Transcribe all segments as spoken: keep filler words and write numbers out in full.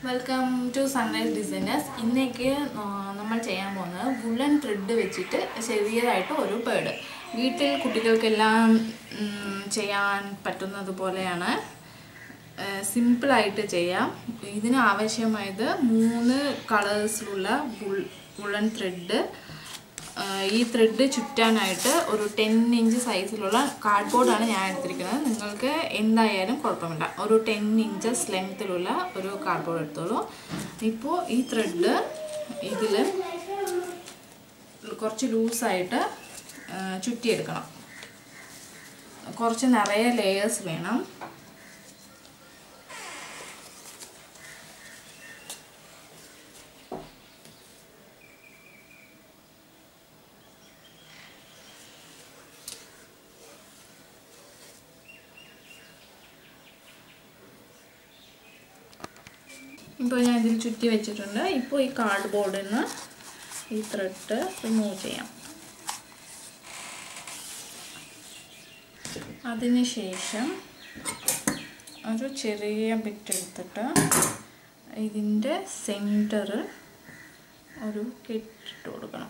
Welcome to Sunrise Designers. ഇന്നേക്ക് നമ്മൾ ചെയ്യാൻ പോകുന്നത് woolen thread വെച്ചിട്ട് ചെറിയതായിട്ട് ഒരു പേട് വീട്ടിൽ കുട്ടികൾക്കെല്ലാം ചെയ്യാൻ പറ്റുന്നതുപോലെയാണ് സിമ്പിൾ ആയിട്ട് ചെയ്യാം ഇതിന് ആവശ്യമായത് മൂന്ന് കളേഴ്സിലുള്ള woolen thread ഈ thread ചുറ്റാനായിട്ട് ഒരു ten inch സൈസിലുള്ള കാർഡ്ബോർഡ് ആണ് ഞാൻ എടുത്തിരിക്കുന്നത് നിങ്ങൾക്ക് എന്തായാലും കുഴപ്പമില്ല ഒരു ten inches ലെങ്തിലുള്ള ഒരു കാർഡ്ബോർഡ് എടുത്തോളൂ ഇപ്പോൾ ഈ thread ഇതിൽ കുറച്ച് ലൂസ് ആയിട്ട് ചുറ്റി എടുക്കണം കുറച്ച് നിറയെ ലേയേഴ്സ് വേണം ഇപ്പോൾ ഞാൻ ഇതിൽ ചുറ്റി വെച്ചിട്ടുണ്ട് ഇപ്പോൾ ഈ കാർഡ്ബോർഡിൽ നിന്ന് ഈ ത്രെഡ് റിമൂവ് ചെയ്യാം അതിനുശേഷം ഒരു ചെറിയ ബിറ്റ് എടുത്തിട്ട് ഇതിൻ്റെ സെൻറ്റർ ഒരു കെട്ടിട്ട് കൊടുക്കണം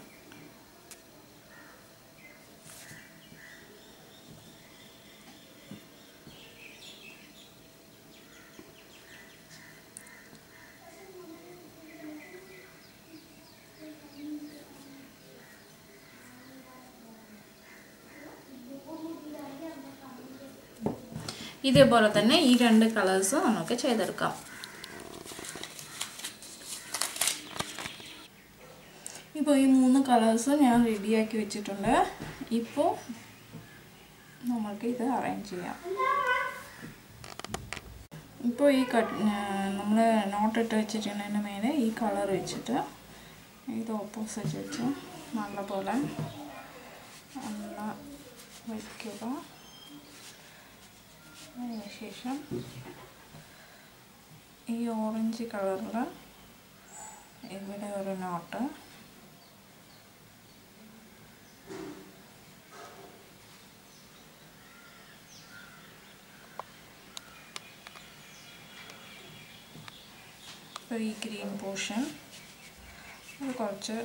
ഇതേപോലെ തന്നെ ഈ രണ്ട് കളേഴ്സ് നമുക്ക് ചെയ്തെടുക്കാം ഇപ്പോൾ ഈ മൂന്ന് കളേഴ്സ് ഞാൻ റെഡിയാക്കി വെച്ചിട്ടുണ്ട് ഇപ്പോൾ നമുക്ക് ഇത് അറേഞ്ച് ചെയ്യാം ഇപ്പോൾ ഈ കട്ട് നമ്മൾ നോട്ട് ഇട്ട് വെച്ചിട്ടുള്ളതിന് മേലെ ഈ കളർ വെച്ചിട്ട് ഇത് ഓപ്പോസിറ്റ് വെച്ച് നല്ലപോലെ നല്ല വയ്ക്കുക അതിനുശേഷം ഈ ഓറഞ്ച് കളറിൽ ഇവിടെ ഒരു നോട്ട് ഇപ്പോൾ ഈ ഗ്രീൻ പോർഷൻ അത് കുറച്ച്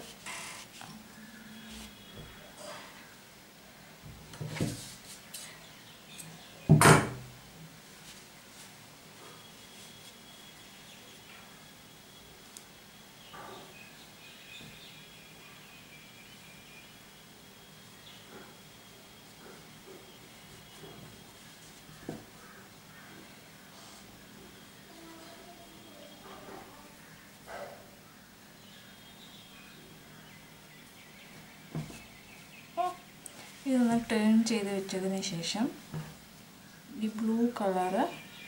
ഇതൊന്ന് ടേൺ ചെയ്ത് വെച്ചതിന് ശേഷം ഈ ബ്ലൂ കളറ്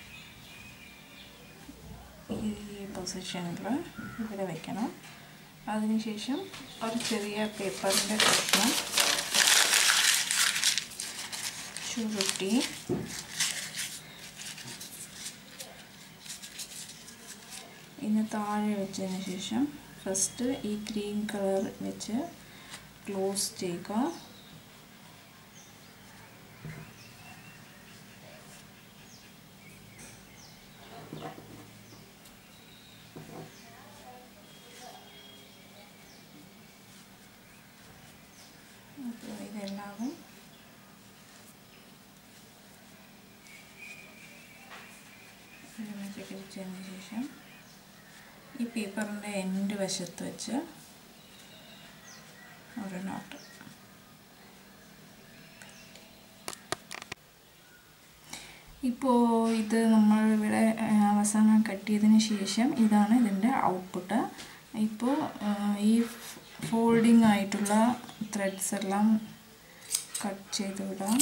ഈ പൊസിഷനിൽ ഇവിടെ വയ്ക്കണം അതിനുശേഷം ഒരു ചെറിയ പേപ്പറിൻ്റെ കഷ്ണം ചുരുട്ടി ഇതിന് താഴെ വെച്ചതിന് ശേഷം ഫസ്റ്റ് ഈ ഗ്രീൻ കളർ വെച്ച് ക്ലോസ് ചെയ്യുക ഇതെല്ലാവും വെച്ചതിന് ശേഷം ഈ പേപ്പറിൻ്റെ എൻഡ് വശത്ത് വെച്ച് ഒരു നോട്ട് ഇപ്പോൾ ഇത് നമ്മൾ ഇവിടെ അവസാനം കട്ട് ചെയ്തതിന് ശേഷം ഇതാണ് ഇതിൻ്റെ ഔട്ട്പുട്ട് ഇപ്പോൾ ഈ ഫോൾഡിംഗ് ആയിട്ടുള്ള ത്രെഡ്സ് എല്ലാം കട്ട് ചെയ്ത് വിടാം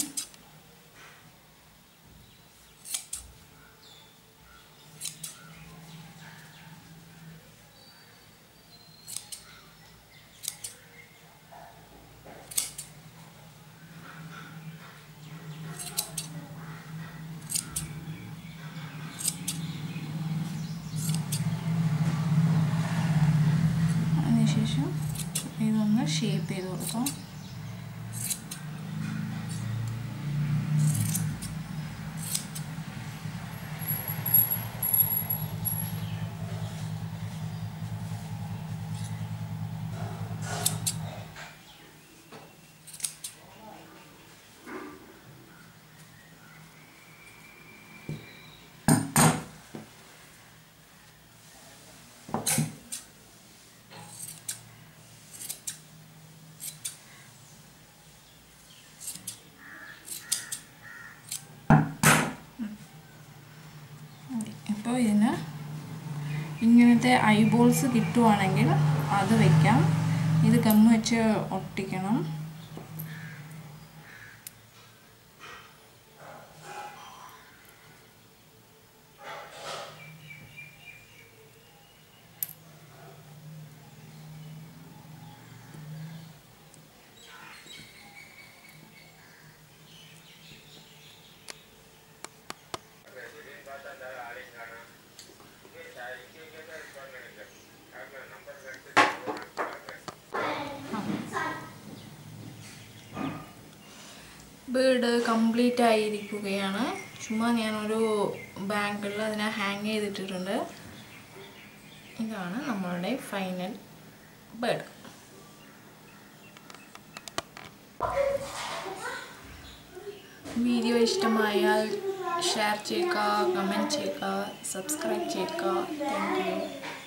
അതിനുശേഷം ഇതൊന്ന് ഷേപ്പ് ചെയ്ത് കൊടുക്കാം ബേർഡിന് ഇങ്ങനത്തെ ഐബോൾസ് കിട്ടുവാണെങ്കിൽ അത് വെക്കാം. ഇത് ഗം വെച്ച് ഒട്ടിക്കണം. ബേർഡ് കംപ്ലീറ്റ് ആയിരിക്കുകയാണ്. ചുമ്മാ ഞാനൊരു ബാങ്കിൽ അതിനെ ഹാങ് ചെയ്തിട്ടിട്ടുണ്ട്. ഇതാണ് നമ്മളുടെ ഫൈനൽ ബേർഡ്. വീഡിയോ ഇഷ്ടമായാൽ ഷെയർ ചെയ്യുക, കമൻറ്റ് ചെയ്യുക, സബ്സ്ക്രൈബ് ചെയ്യുക. Thank U.